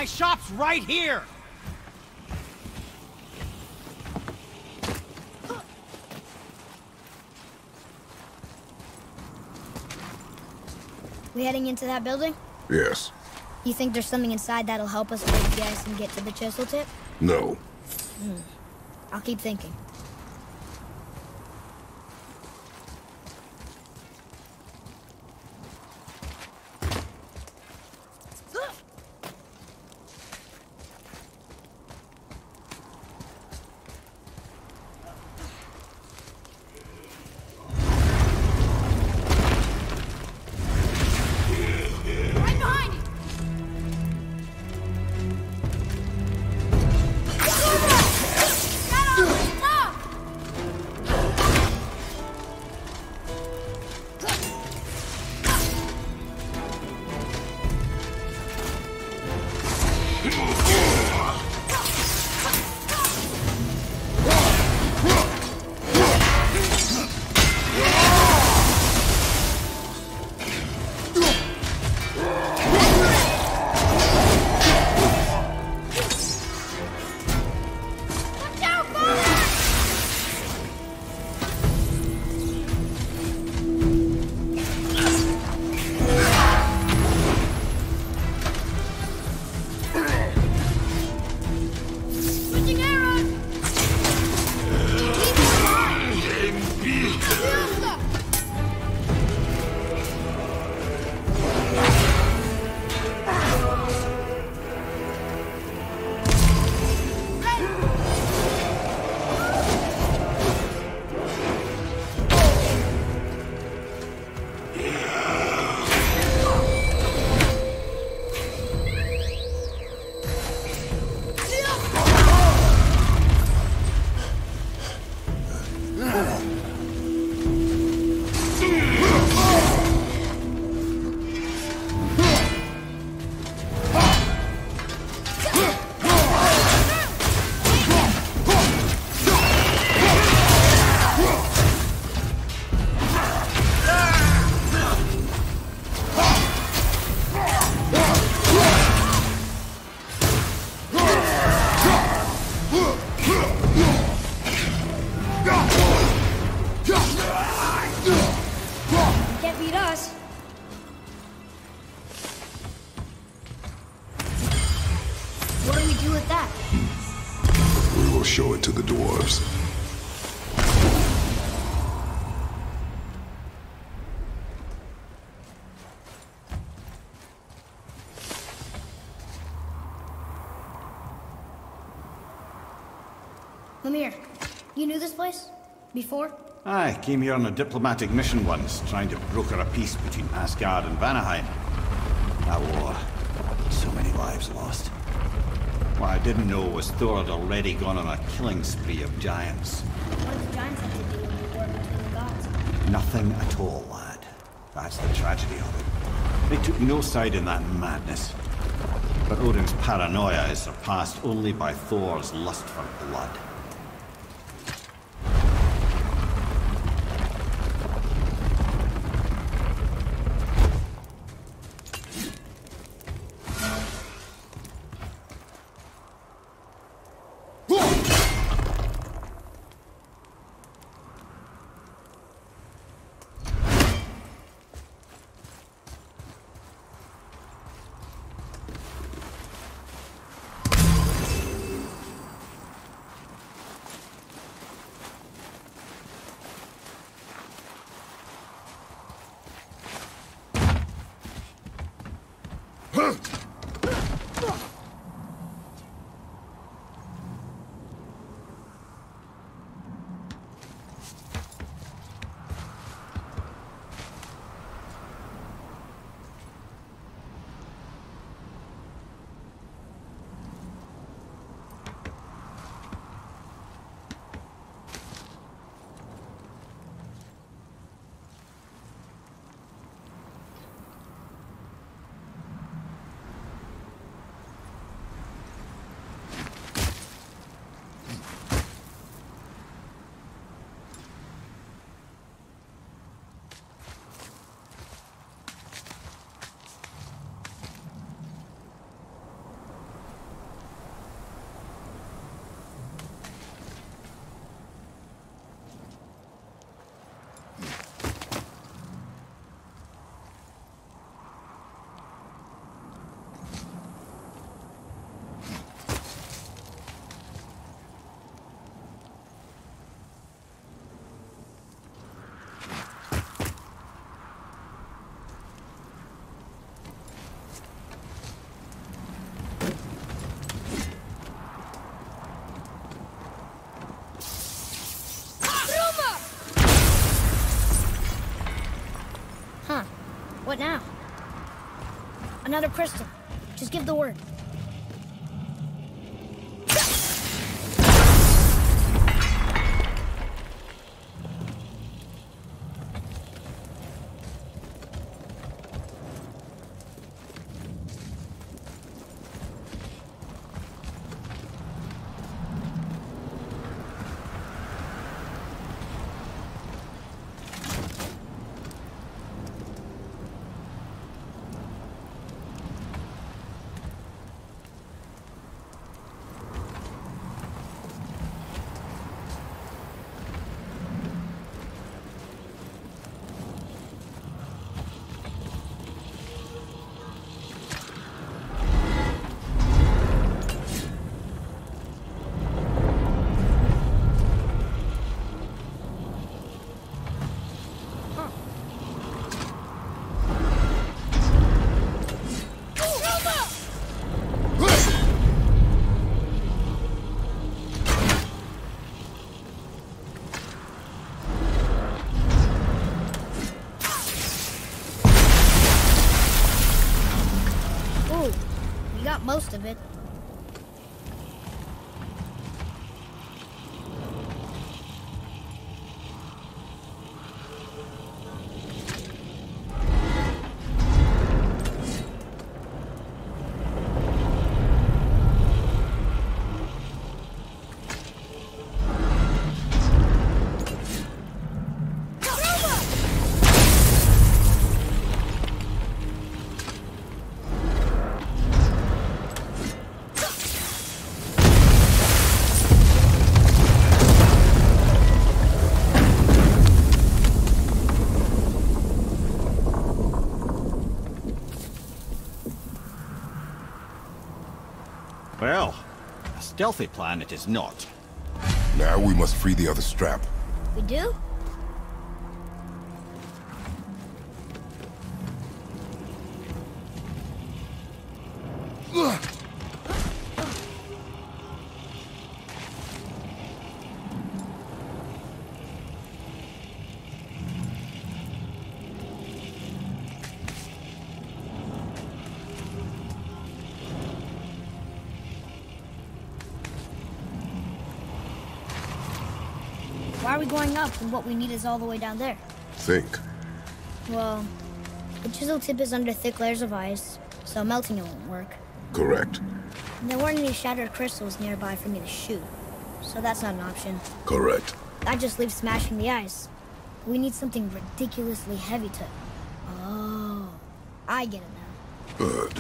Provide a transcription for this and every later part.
shop's right here! We heading into that building? Yes. You think there's something inside that'll help us break the ice and get to the chisel tip? No. I'll keep thinking. Can't beat us. What do we do with that? We will show it to the dwarves. Mimir, you knew this place? Before? I came here on a diplomatic mission once, trying to broker a peace between Asgard and Vanaheim. That war, so many lives lost. What I didn't know was Thor had already gone on a killing spree of giants. What did the giants have to do with the war between the gods? Nothing at all, lad. That's the tragedy of it. They took no side in that madness. But Odin's paranoia is surpassed only by Thor's lust for blood. What now? Another crystal. Just give the word. Most of it. Well, a stealthy plan it is not. Now we must free the other strap. We do? Why are we going up when what we need is all the way down there? Think. Well, the chisel tip is under thick layers of ice, so melting it won't work. Correct. And there weren't any shattered crystals nearby for me to shoot, so that's not an option. Correct. That just leaves smashing the ice. We need something ridiculously heavy to... Oh, I get it now. Good.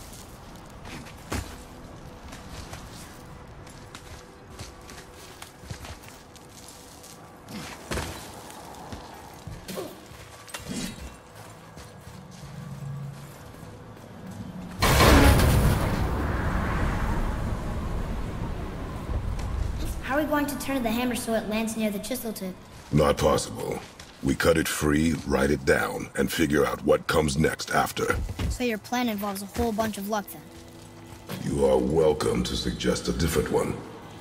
How are we going to turn the hammer so it lands near the chisel tip? Not possible. We cut it free, write it down, and figure out what comes next after. So your plan involves a whole bunch of luck then? You are welcome to suggest a different one.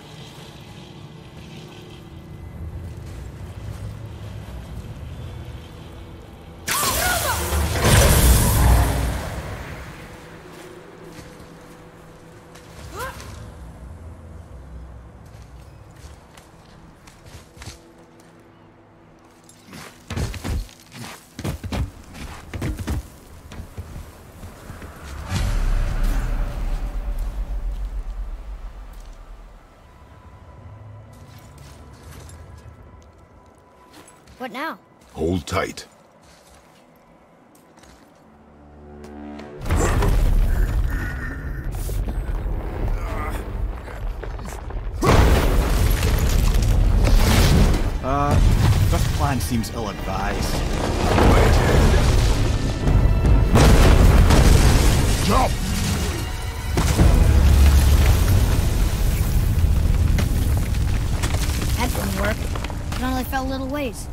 What now? Hold tight. This plan seems ill-advised. Jump! That didn't work. It only fell a little ways.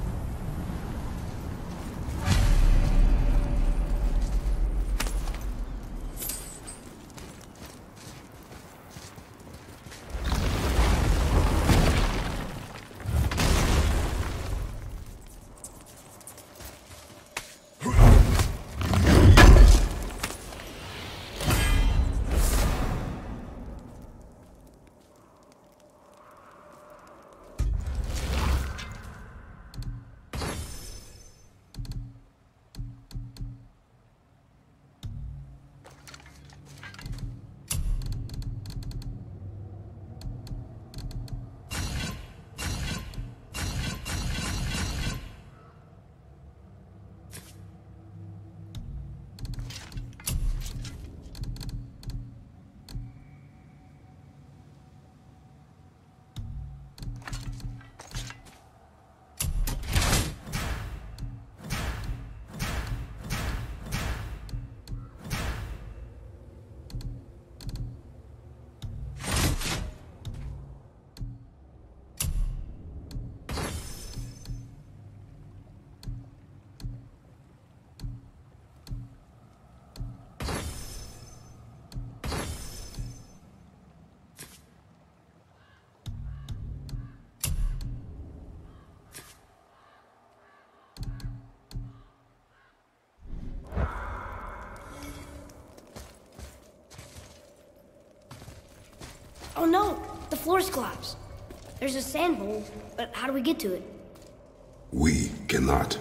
Oh no! The floor's collapsed. There's a sand hole, but how do we get to it? We cannot.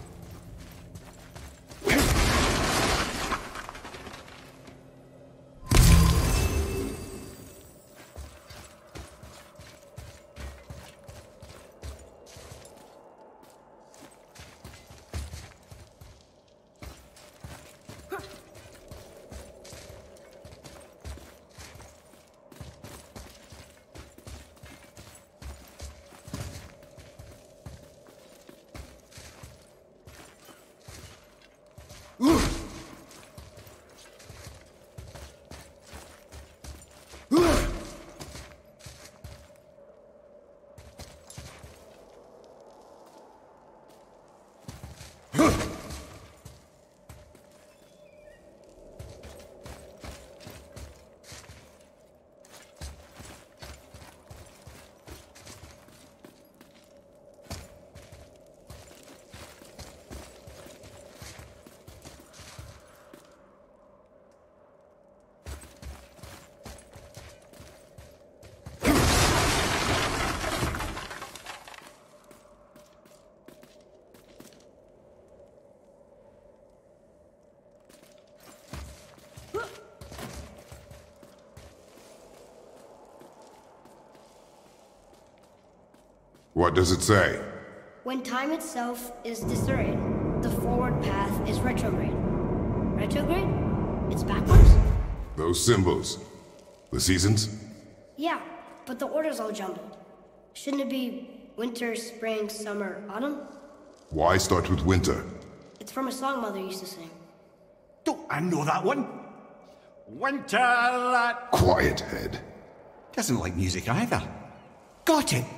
What does it say? When time itself is disarrayed, the forward path is retrograde. Retrograde? It's backwards? Those symbols. The seasons? Yeah, but the order's all jumbled. Shouldn't it be winter, spring, summer, autumn? Why start with winter? It's from a song Mother used to sing. Don't I know that one? Winter that... Quiet, head. Doesn't like music either. Got it!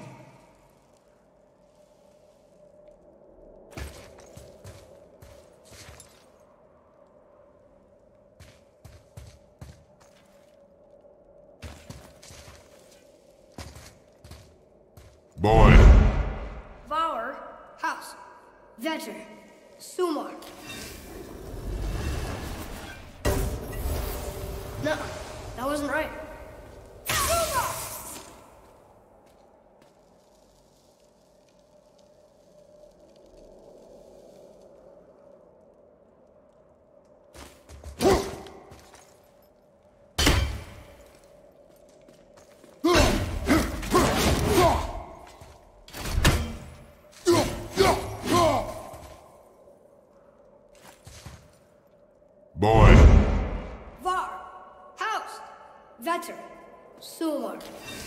Boy. Vauer, House, Vetter, Sumar. No, that wasn't right. Boy. Var, House, Vetter, Sumar.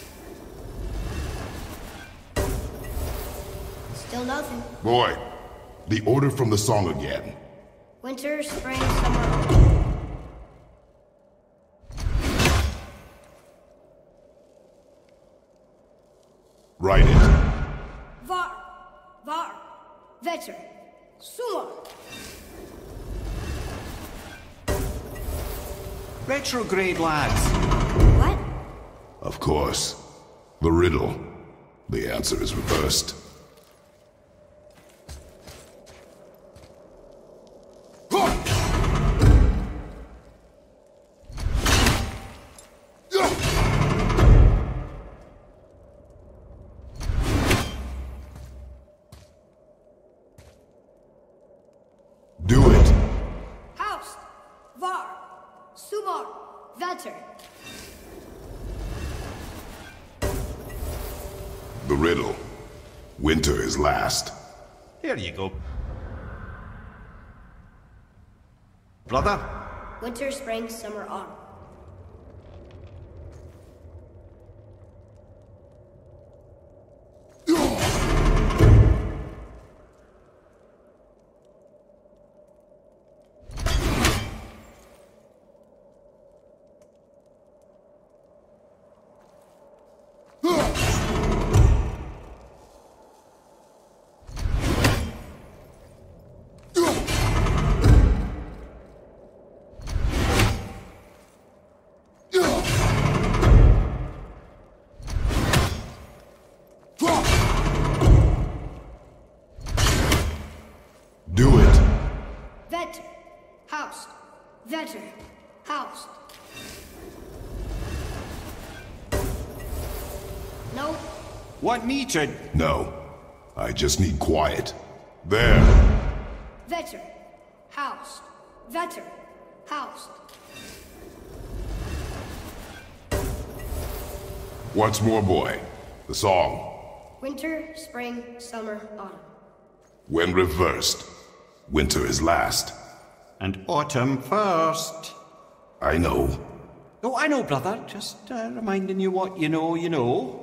Still nothing. Boy. The order from the song again. Winter, spring, summer, autumn. Write it. Var, Vetter, Sumar. Retrograde, lads. What? Of course. The riddle. The answer is reversed. Do it. House, Var, Sumar, Vetter. The riddle. Winter is last. Here you go. Brother? Winter, spring, summer, autumn. Do it. Vetter, House, Vetter, House. Want me to... No. I just need quiet. There. Vetter. Housed. Vetter. Housed. Once more, boy. The song. Winter, spring, summer, autumn. When reversed, winter is last. And autumn first. I know. Oh, I know, brother. Just reminding you what you know, you know.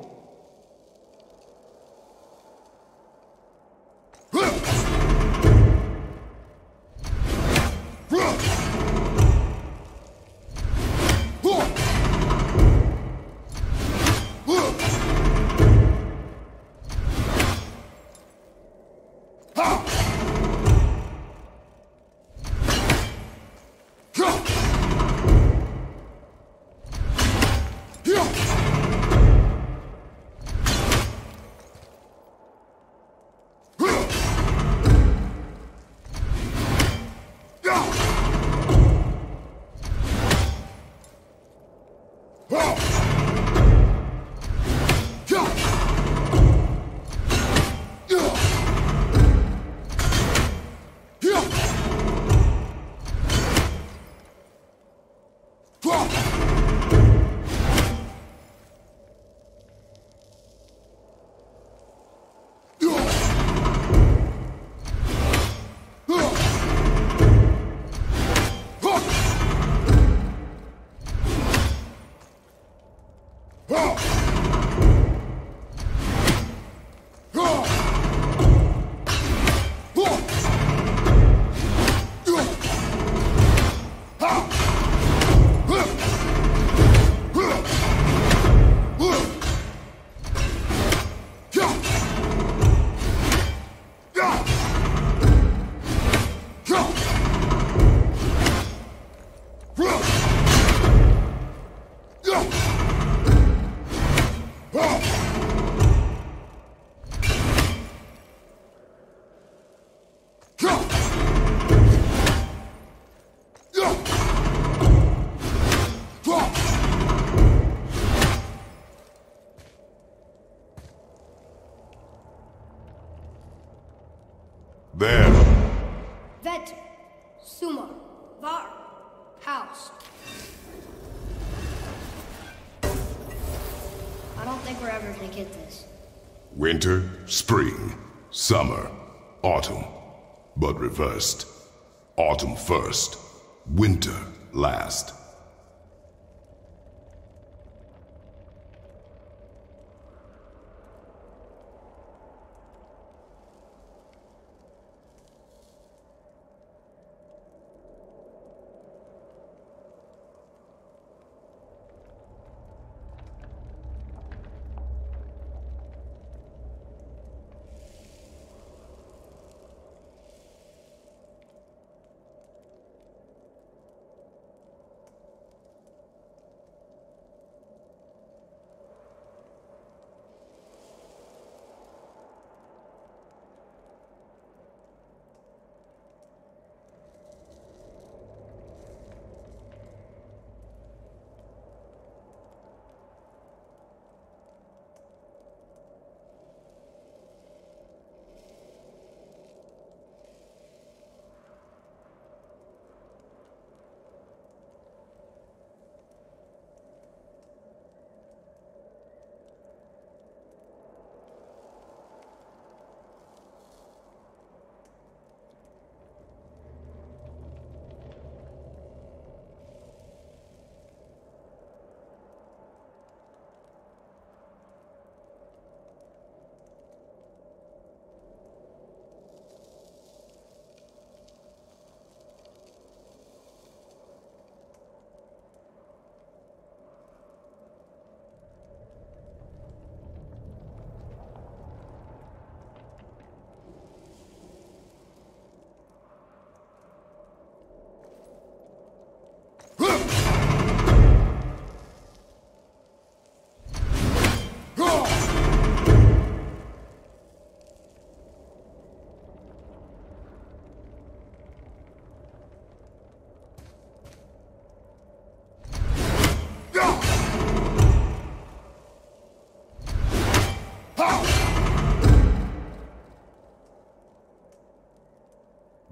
There. Vet. Summa. Var. Housed. I don't think we're ever gonna get this. Winter, spring, summer, autumn. But reversed. Autumn first, winter last.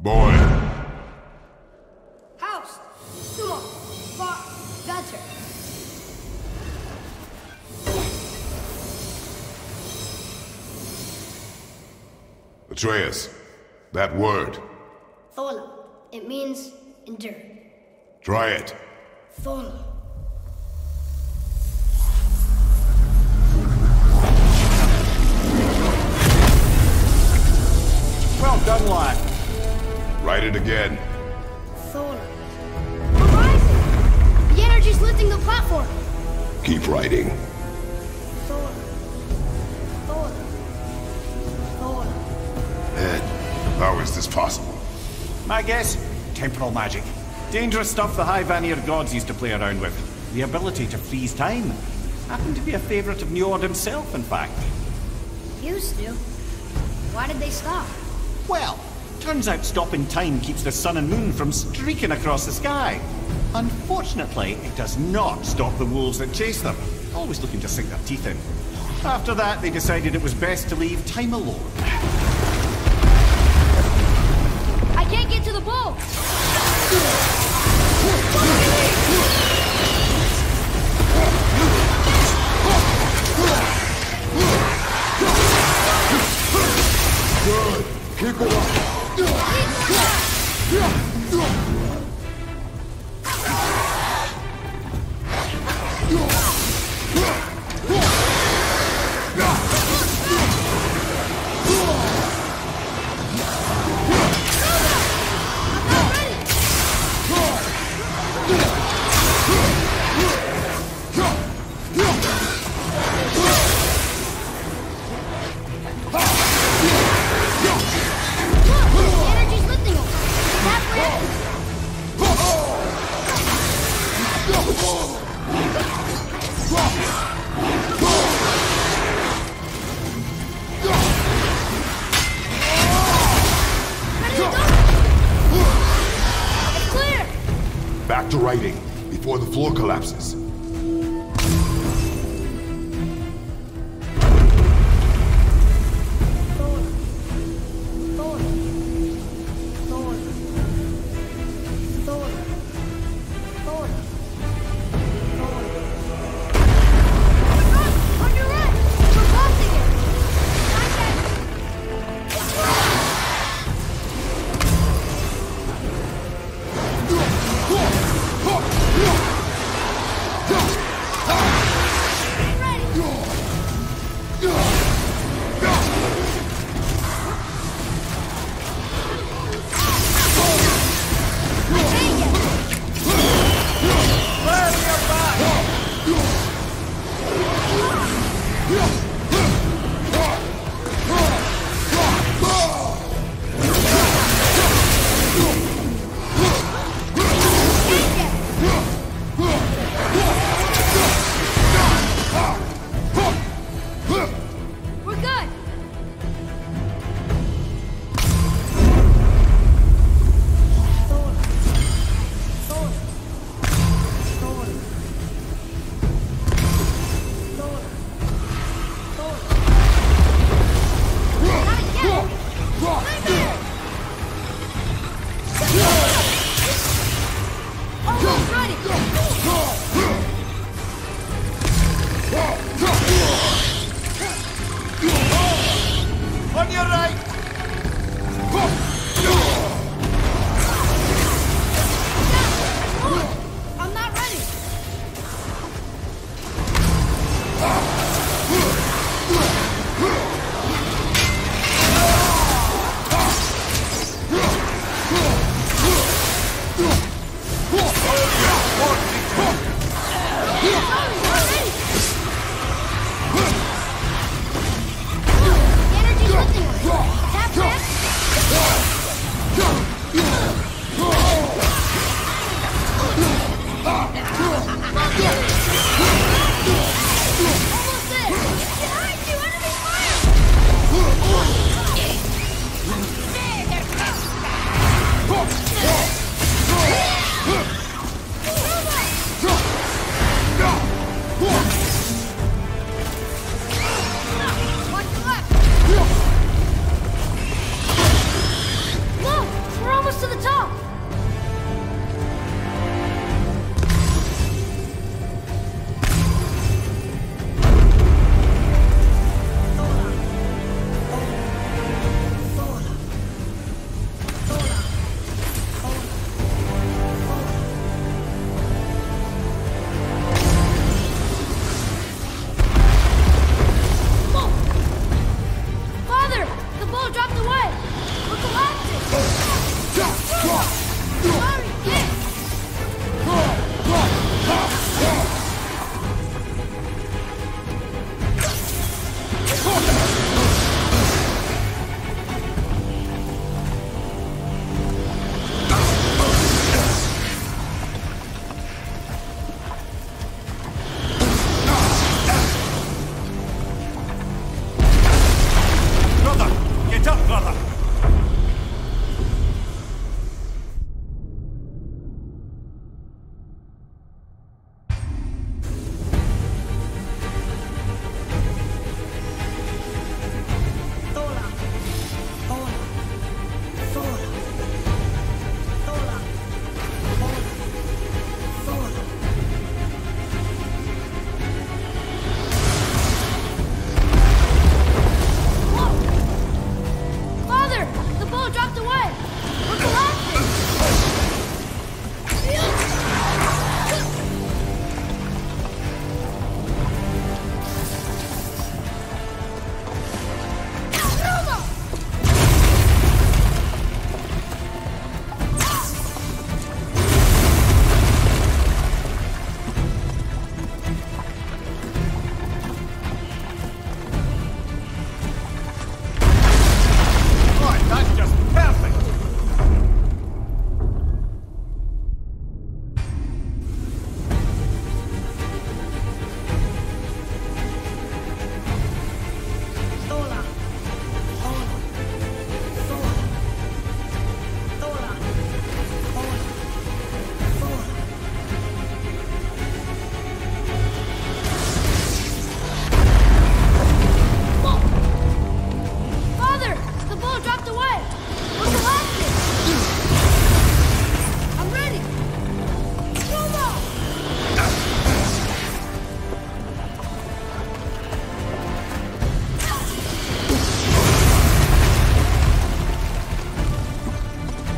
Boy. House, Sumo, Var, Vetter. Atreus, that word. Thola. It means endure. Try it. Thola. Well done, lad. Write it again. Thola. We're rising! The energy's lifting the platform! Keep writing. Thola. Thola. Thola. Ed, how is this possible? My guess? Temporal magic. Dangerous stuff the High Vanir gods used to play around with. The ability to freeze time. Happened to be a favorite of Njord himself, in fact. Used to. Why did they stop? Well, turns out stopping time keeps the sun and moon from streaking across the sky. Unfortunately, it does not stop the wolves that chase them, always looking to sink their teeth in. After that, they decided it was best to leave time alone. I can't get to the boat! Good. Keep it up. Back to writing, before the floor collapses.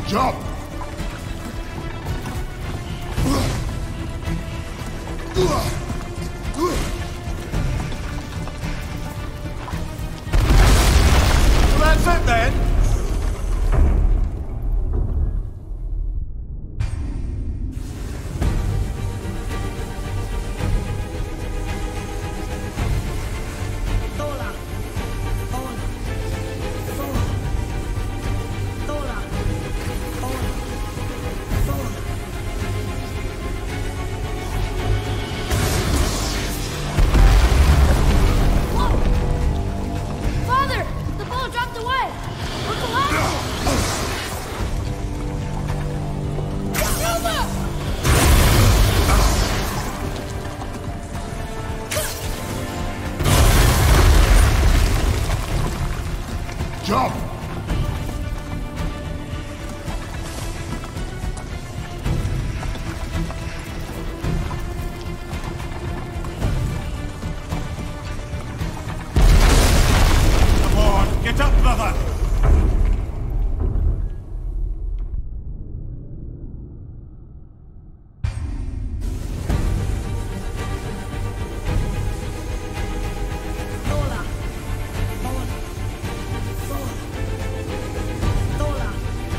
Jump! Well, that's it then. Tola. Tola. Tola. Tola. Tola. Tola. Whoa! Father! The ball dropped away! We're collapsing! Silva! Jump! Come on, get up, brother! Tola. Tola. Tola. Tola.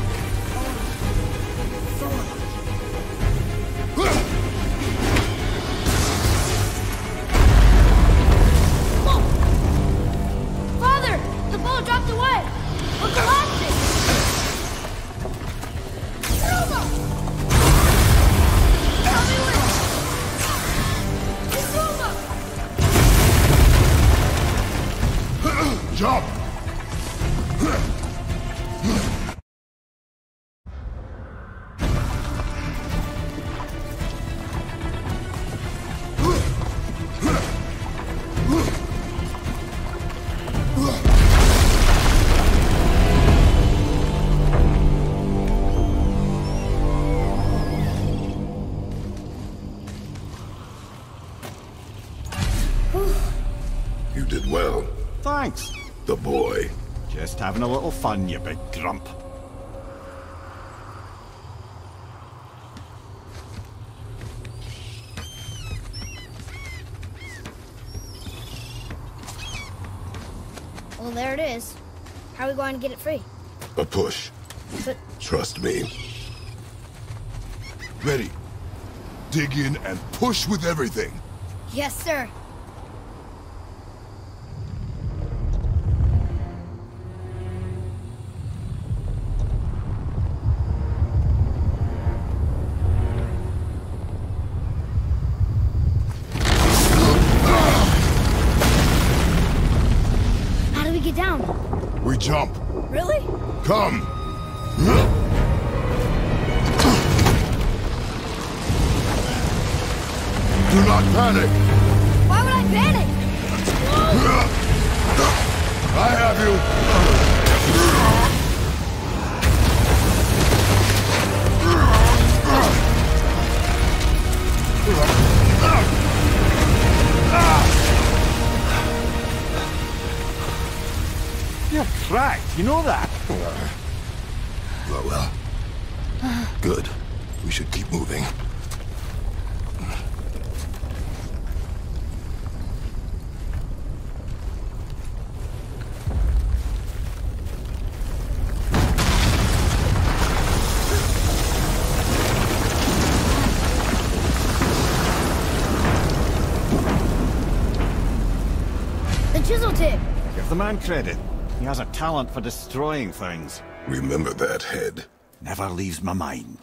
Tola. Tola. Whoa! Father! The ball dropped away! We're collapsing! Silva! Help me with Silva! Jump! You did well. Thanks. The boy. Just having a little fun, you big grump. Well, there it is. How are we going to get it free? A push. But Trust me. Ready. Dig in and push with everything. yes, sir. How do we get down? We jump. Really? Come. Do not panic. Why would I panic? I have you. You're cracked, you know that? Well. Good. We should keep moving. The chisel tip. Give the man credit. He has a talent for destroying things. Remember that head. Never leaves my mind.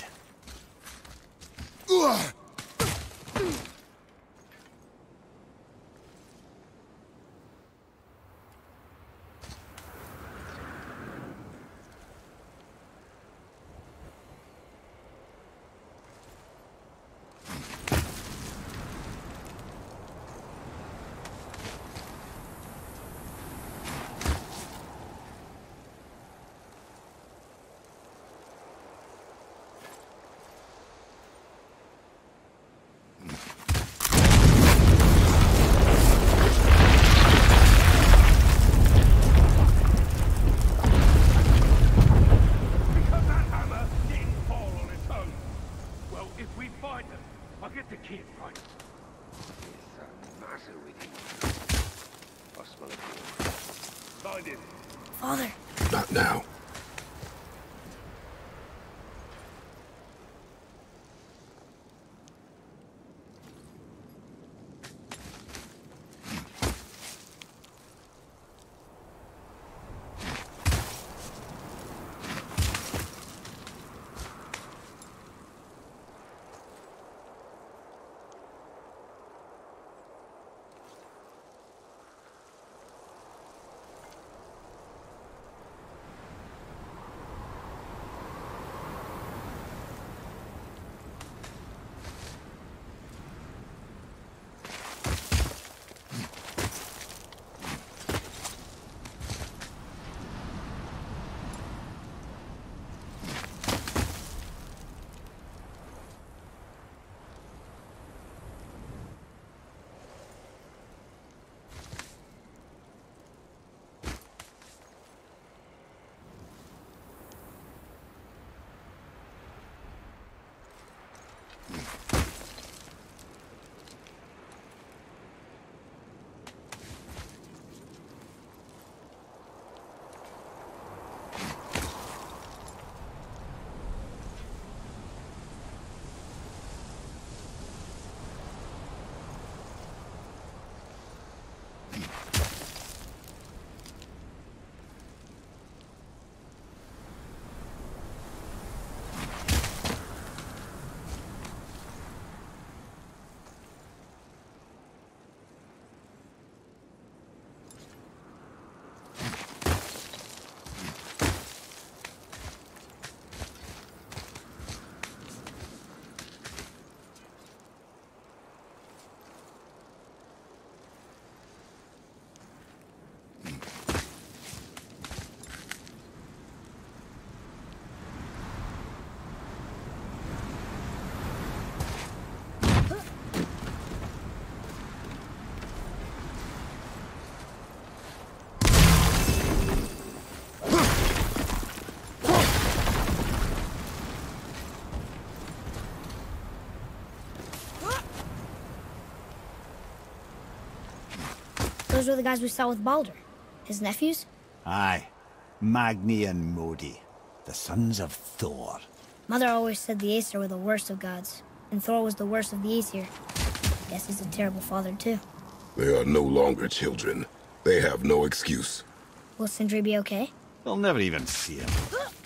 Those were the guys we saw with Baldur. His nephews? Aye. Magni and Modi. The sons of Thor. Mother always said the Aesir were the worst of gods, and Thor was the worst of the Aesir. Guess he's a terrible father, too. They are no longer children. They have no excuse. Will Sindri be okay? They'll never even see him.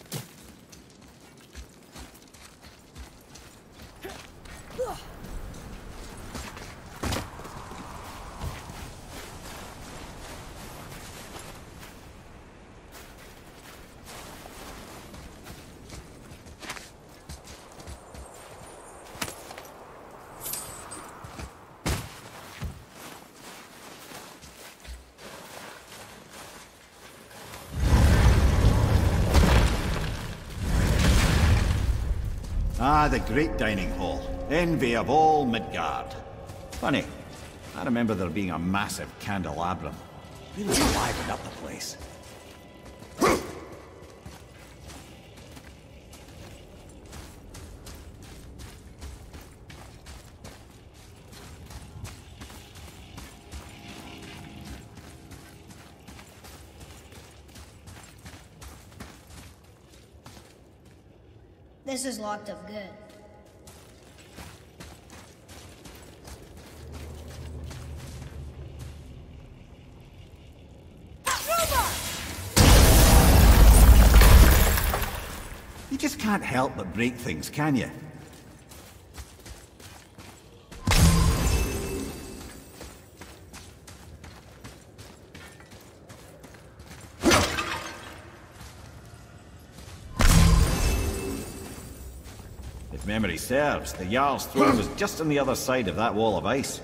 Ah, the great dining hall. Envy of all Midgard. Funny, I remember there being a massive candelabrum. Really livened up the place. This is locked up good. You just can't help but break things, can you? If memory serves, the Jarl's throne was just on the other side of that wall of ice.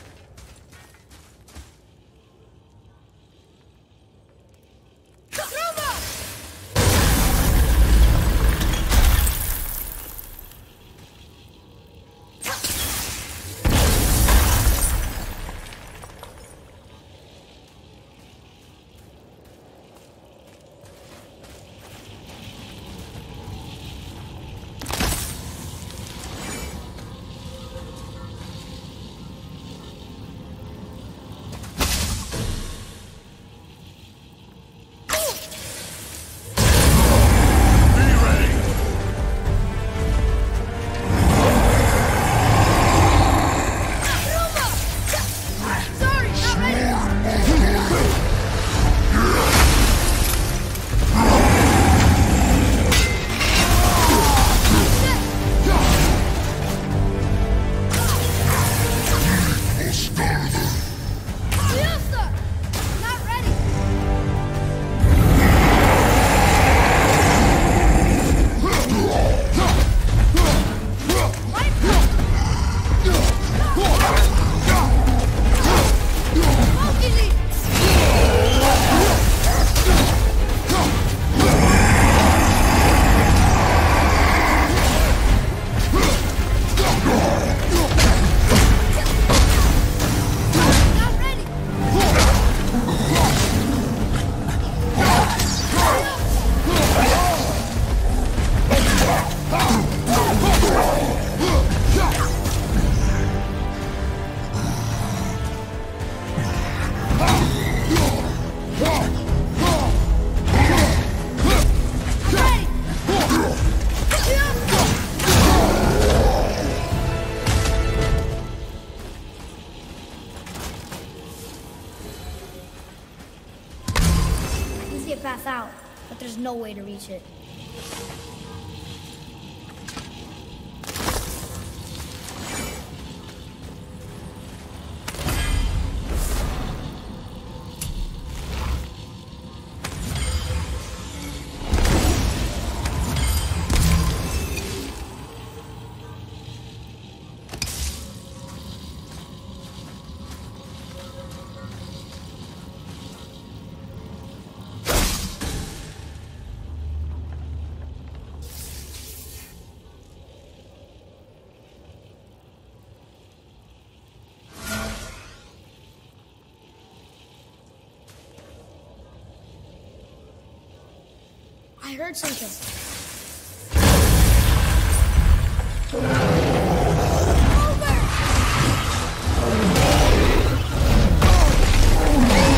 Path out, but there's no way to reach it. I heard something. Over!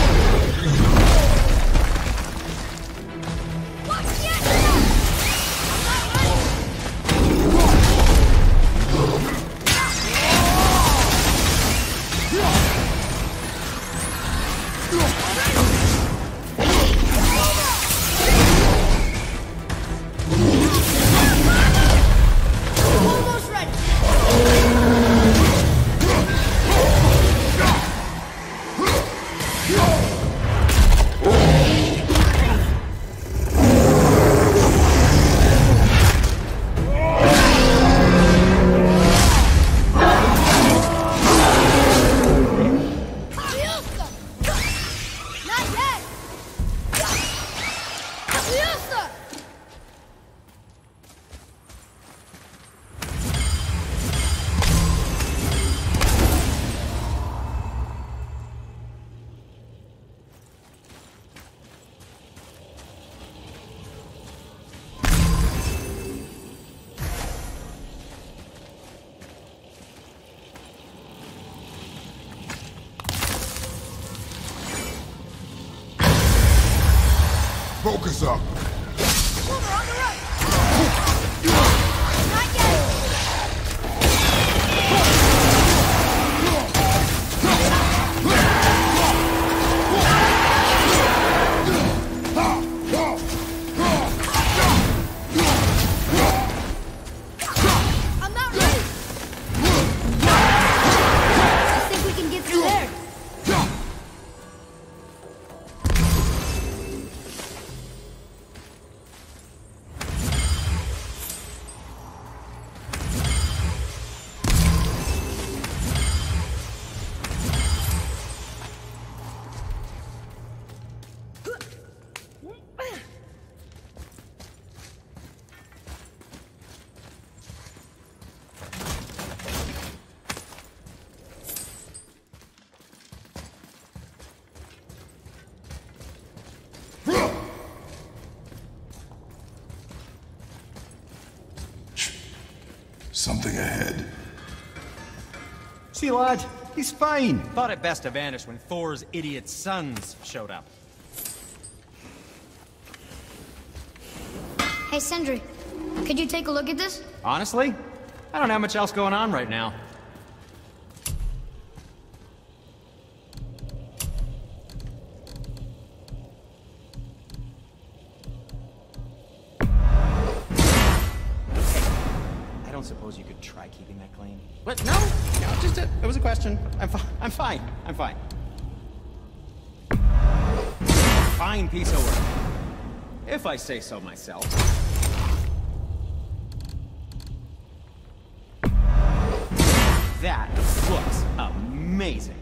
Focus up. Boomer, on the right! Not yet! I'm not ready! I think we can get through there. Something ahead. See, lad, he's fine. Thought it best to vanish when Thor's idiot sons showed up. Hey, Sindri, could you take a look at this? Honestly, I don't have much else going on right now. I don't suppose you could try keeping that clean? What? No, just it was a question. I'm fine. I'm fine. Fine piece of work, if I say so myself. That looks amazing.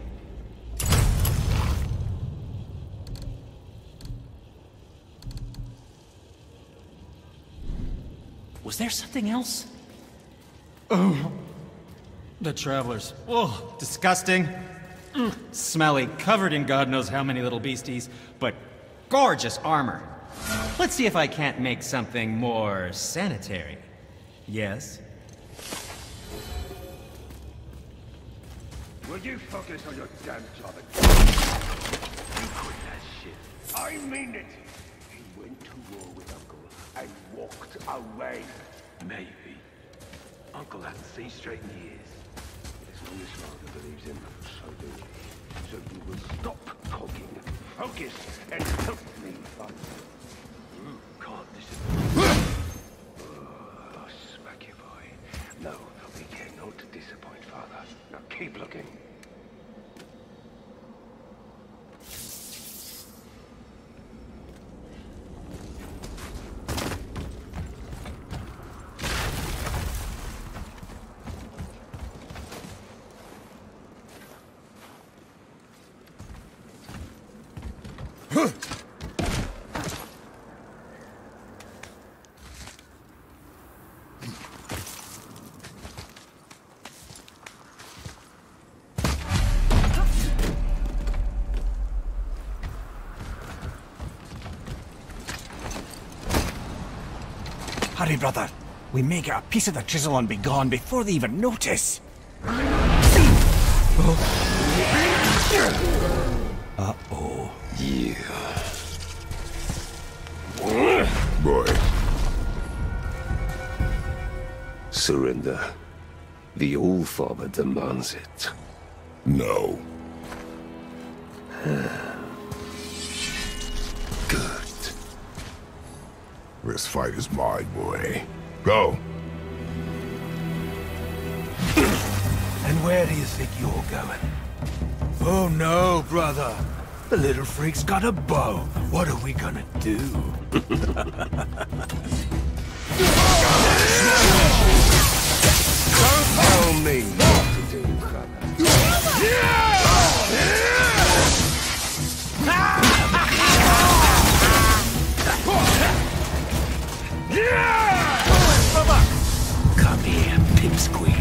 Was there something else? Oh, the travelers. Oh, disgusting. Smelly, covered in God knows how many little beasties, but gorgeous armor. Let's see if I can't make something more sanitary. Yes? Will you focus on your damn job and you quit that shit? I mean it! He went to war with Uncle and walked away. Maybe. Uncle hasn't seen straight in years. As long as Father believes him, so do we. So you will stop talking, focus, and help me, Father. Can't disappoint. Oh, smack you, boy. No, we cannot disappoint, Father. Now keep looking. Hurry, brother. We may get a piece of the chisel and be gone before they even notice. Uh-oh. Yeah. Boy. Surrender. The All-Father demands it. No. Good. This fight is mine, boy. Go. And where do you think you're going? Oh no, brother. The little freak's got a bow. What are we gonna do? Don't tell me what to do, brother. Come here, pipsqueak.